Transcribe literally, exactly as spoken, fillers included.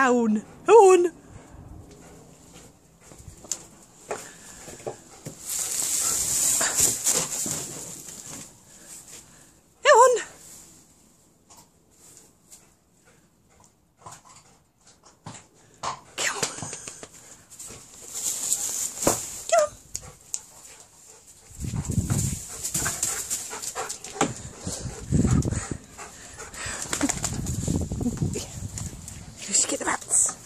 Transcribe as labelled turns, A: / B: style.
A: down. Come on. Come on. Come on. Come on. Oh boy. Just get the rats.